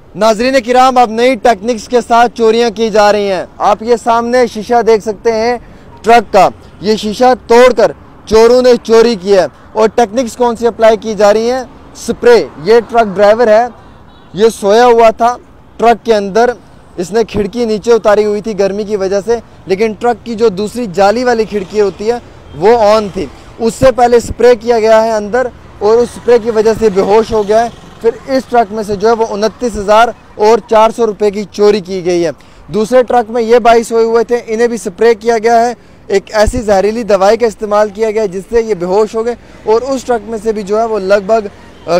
नाजरीन किराम, अब नई टेक्निक्स के साथ चोरियां की जा रही हैं। आप ये सामने शीशा देख सकते हैं ट्रक का, ये शीशा तोड़कर चोरों ने चोरी किया है। और टेक्निक्स कौन सी अप्लाई की जा रही हैं? स्प्रे। ये ट्रक ड्राइवर है, ये सोया हुआ था ट्रक के अंदर, इसने खिड़की नीचे उतारी हुई थी गर्मी की वजह से, लेकिन ट्रक की जो दूसरी जाली वाली खिड़की होती है वो ऑन थी। उससे पहले स्प्रे किया गया है अंदर और उस स्प्रे की वजह से बेहोश हो गया है। फिर इस ट्रक में से जो है वो 29,400 रुपये की चोरी की गई है। दूसरे ट्रक में ये 22 सोए हुए थे, इन्हें भी स्प्रे किया गया है, एक ऐसी जहरीली दवाई का इस्तेमाल किया गया जिससे ये बेहोश हो गए। और उस ट्रक में से भी जो है वो लगभग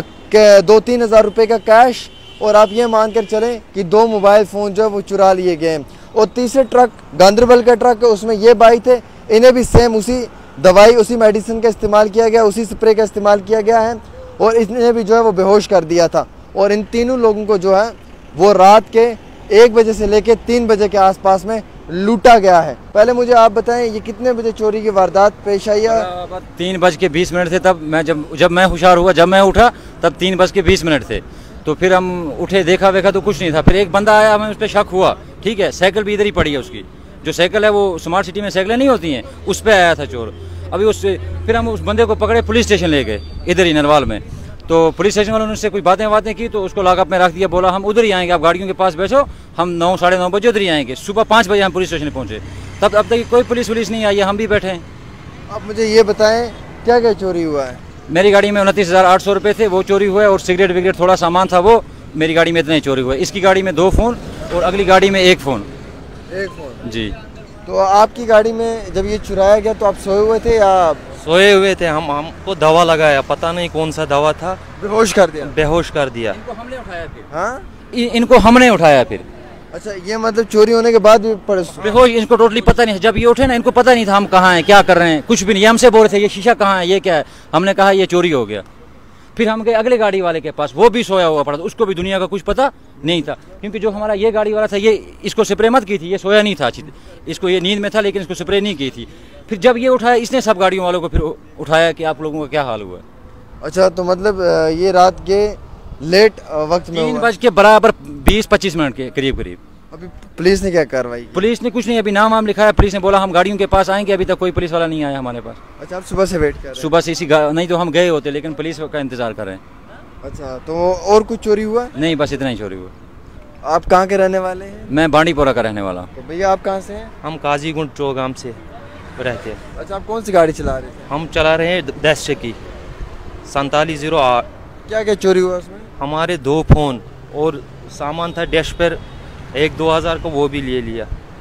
2-3 हज़ार रुपये का कैश, और आप ये मानकर चलें कि 2 मोबाइल फ़ोन जो है वो चुरा लिए गए हैं। और तीसरे ट्रक गांधरबल का ट्रक है, उसमें ये भाई थे, इन्हें भी सेम उसी दवाई, उसी मेडिसिन का इस्तेमाल किया गया, उसी स्प्रे का इस्तेमाल किया गया है और इसने भी जो है वो बेहोश कर दिया था। और इन तीनों लोगों को जो है वो रात के 1 बजे से लेकर 3 बजे के आसपास में लूटा गया है। पहले मुझे आप बताएं, ये कितने बजे चोरी की वारदात पेश आई है? 3:20 थे। तब मैं जब मैं होशियार हुआ, जब मैं उठा तब 3:20 थे। तो फिर हम उठे, देखा वेखा तो कुछ नहीं था। फिर एक बंदा आया, हमें उस पर शक हुआ, ठीक है, साइकिल भी इधर ही पड़ी है उसकी, जो साइकिल है वो स्मार्ट सिटी में साइकिलें नहीं होती हैं, उस पर आया था चोर। अभी उससे फिर हम उस बंदे को पकड़े, पुलिस स्टेशन ले गए इधर ही नरवाल में। तो पुलिस स्टेशन वालों ने उससे कुछ बातें की, तो उसको लॉकअप में रख दिया, बोला हम उधर ही आएंगे, आप गाड़ियों के पास बैठो, हम 9-9:30 बजे उधर ही आएंगे। सुबह 5 बजे हम पुलिस स्टेशन पहुँचे, तब अब तक कोई पुलिस नहीं आई है, हम भी बैठे हैं। आप मुझे ये बताएं क्या क्या चोरी हुआ है? मेरी गाड़ी में 29,800 रुपये थे, वो चोरी हुए, और सिगरेट विगरेट थोड़ा सामान था, वो मेरी गाड़ी में इतना ही चोरी हुआ। इसकी गाड़ी में 2 फ़ोन और अगली गाड़ी में 1 फ़ोन। 1 फ़ोन जी। तो आपकी गाड़ी में जब ये चुराया गया तो आप सोए हुए थे या? सोए हुए थे। हमको दवा लगाया, पता नहीं कौन सा दवा था, बेहोश कर दिया। बेहोश कर दिया। इनको हमने उठाया फिर। हाँ, इनको हमने उठाया फिर। अच्छा, ये मतलब चोरी होने के बाद भी बेहोश, इनको टोटली पता नहीं। जब ये उठे ना, इनको पता नहीं था हम कहाँ हैं, क्या कर रहे हैं, कुछ भी नहीं। ये हमसे बोल रहे थे ये शीशा कहाँ है, ये क्या है, हमने कहा ये चोरी हो गया। फिर हम गए अगले गाड़ी वाले के पास, वो भी सोया हुआ पड़ा था, उसको भी दुनिया का कुछ पता नहीं था, क्योंकि जो हमारा ये गाड़ी वाला था, ये इसको स्प्रे मत की थी, ये सोया नहीं था, इसको ये नींद में था, लेकिन इसको स्प्रे नहीं की थी। फिर जब ये उठाया, इसने सब गाड़ियों वालों को फिर उठाया कि आप लोगों का क्या हाल हुआ। अच्छा, तो मतलब ये रात के लेट वक्त में 3:20-25 के करीब। अभी पुलिस ने क्या कार्रवाई की? पुलिस ने कुछ नहीं, अभी नाम लिखाया, पुलिस ने बोला हम गाड़ियों के पास आएंगे, अभी तक कोई पुलिस वाला नहीं आया हमारे पास। अच्छा, आप सुबह से वेट कर रहे हैं? सुबह से नहीं तो हम गए होते, लेकिन पुलिस का इंतजार कर रहे हैं। अच्छा, तो और कुछ चोरी हुआ? नहीं, बस इतना ही चोरी हुआ। आप कहाँ के रहने वाले हैं? मैं बांडीपोरा का रहने वाला हूँ। तो भैया आप कहाँ से हैं? हम काजीगुंड चौगाम से रहते हैं। अच्छा, आप कौन सी गाड़ी चला रहे थे? हम चला रहे हैं 10 चक्की 4708। क्या क्या चोरी हुआ उसमें? हमारे 2 फ़ोन और सामान था डैश पर 1-2 हज़ार को, वो भी ले लिया।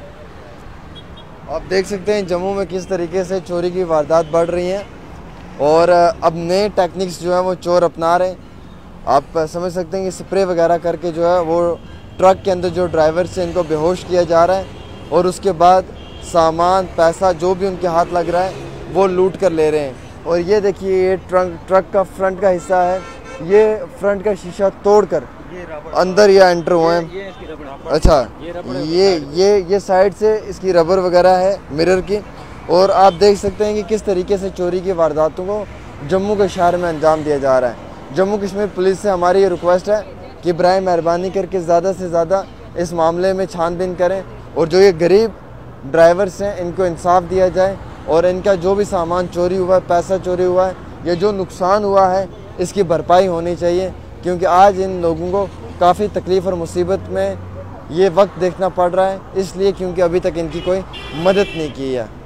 आप देख सकते हैं जम्मू में किस तरीके से चोरी की वारदात बढ़ रही हैं और अब नए टेक्निक्स जो है वो चोर अपना रहे हैं। आप समझ सकते हैं कि स्प्रे वगैरह करके जो है वो ट्रक के अंदर जो ड्राइवर से इनको बेहोश किया जा रहा है और उसके बाद सामान, पैसा जो भी उनके हाथ लग रहा है वो लूट कर ले रहे हैं। और ये देखिए, ये ट्रक का फ्रंट का हिस्सा है, ये फ्रंट का शीशा तोड़कर अंदर ये एंटर हुए हैं। अच्छा, ये साइड से इसकी रबर वगैरह है मिरर की। और आप देख सकते हैं कि किस तरीके से चोरी की वारदातों को जम्मू के शहर में अंजाम दिया जा रहा है। जम्मू कश्मीर पुलिस से हमारी ये रिक्वेस्ट है कि बराए मेहरबानी करके ज़्यादा से ज़्यादा इस मामले में छानबीन करें और जो ये गरीब ड्राइवर्स हैं इनको इंसाफ दिया जाए और इनका जो भी सामान चोरी हुआ है, पैसा चोरी हुआ है या जो नुकसान हुआ है, इसकी भरपाई होनी चाहिए। क्योंकि आज इन लोगों को काफ़ी तकलीफ़ और मुसीबत में ये वक्त देखना पड़ रहा है, इसलिए क्योंकि अभी तक इनकी कोई मदद नहीं की है।